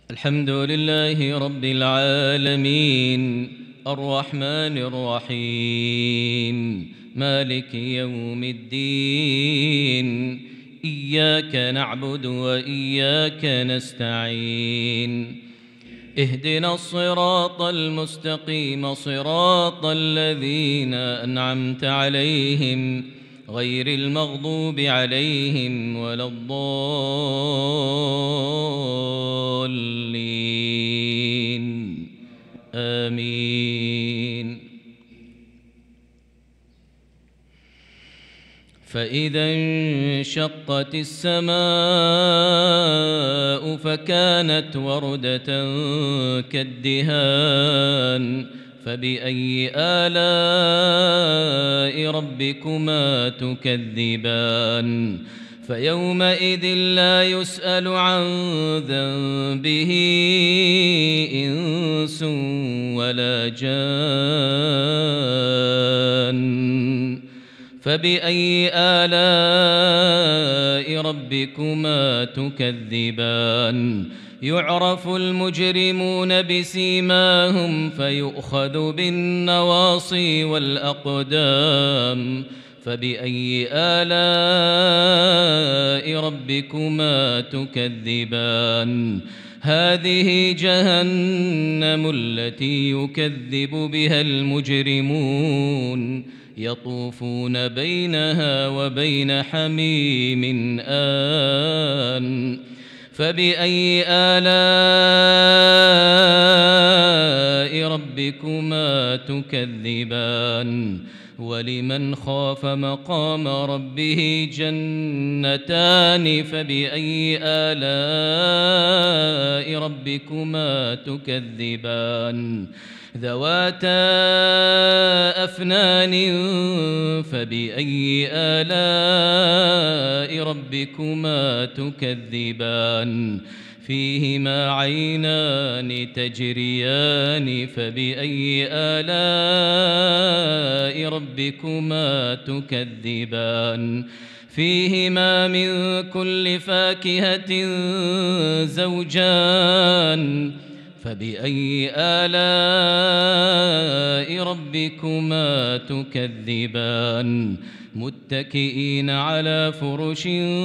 الحمد لله رب العالمين الرحمن الرحيم مالك يوم الدين إياك نعبد وإياك نستعين اهدنا الصراط المستقيم صراط الذين أنعمت عليهم غير المغضوب عليهم ولا الضالين آمين. فإذا انشقت السماء فكانت وردة كالدهان فبأي آلاء ربكما تكذبان فيومئذ لا يسأل عن ذنبه إنس ولا جان فبأي آلاء ربكما تكذبان يعرف المجرمون بسيماهم فيؤخذ بالنواصي والأقدام فبأي آلاء ربكما تكذبان هذه جهنم التي يكذب بها المجرمون يطوفون بينها وبين حميم آن فبأي آلاء ربكما تكذبان ولمن خاف مقام ربه جنتان فبأي آلاء ربكما تكذبان ذواتا أفنان فبأي آلاء ربكما تكذبان فيهما عينان تجريان فبأي آلاء ربكما تكذبان فيهما من كل فاكهة زوجان فبأي آلاء ربكما تكذبان متكئين على فرش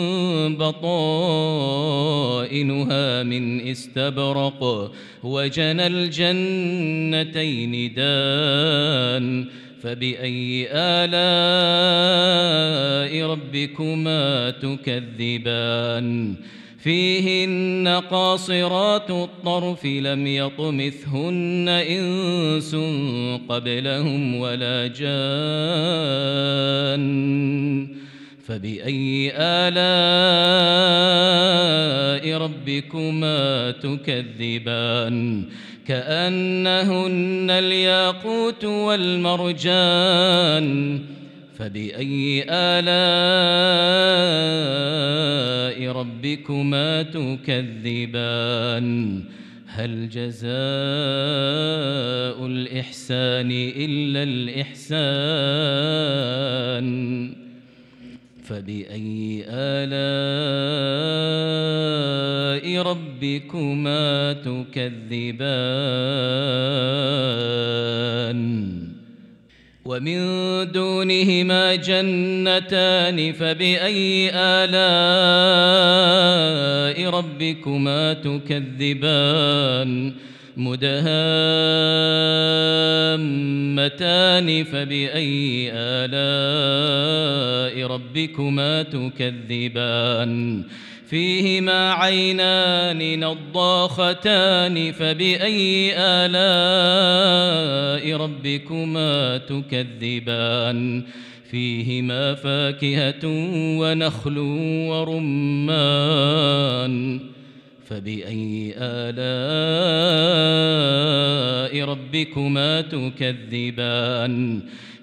بطائنها من استبرق وجنى الجنتين دان فبأي آلاء ربكما تكذبان فيهن قاصرات الطرف لم يطمثهن إنس قبلهم ولا جان فبأي آلاء ربكما تكذبان كأنهن الياقوت والمرجان فبأي آلاء ربكما تكذبان هل جزاء الإحسان إلا الإحسان فبأي آلاء ربكما تكذبان ومن دونهما جنتان فبأي آلاء ربكما تكذبان مدهامتان فبأي آلاء ربكما تكذبان فيهما عينان نضاختان فبأي آلاء ربكما تكذبان فيهما فاكهة ونخل ورمان فبأي آلاء ربكما تكذبان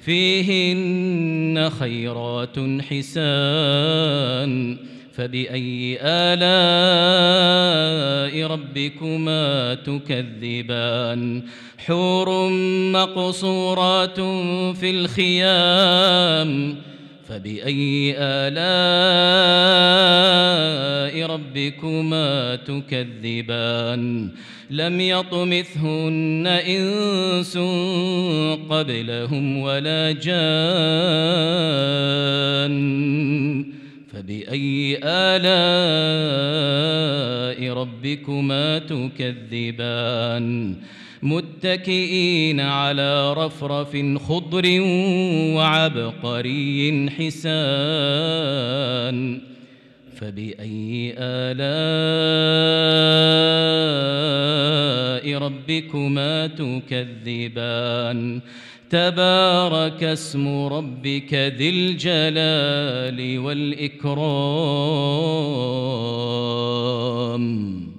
فيهن خيرات حسان فبأي آلاء ربكما تكذبان حور مقصورات في الخيام فبأي آلاء ربكما تكذبان لم يطمثهن إنس قبلهم ولا جان فبأي آلاء ربكما تكذبان متكئين على رفرف خضر وعبقري حسان فبأي آلاء ربكما تكذبان تبارك اسم ربك ذي الجلال والإكرام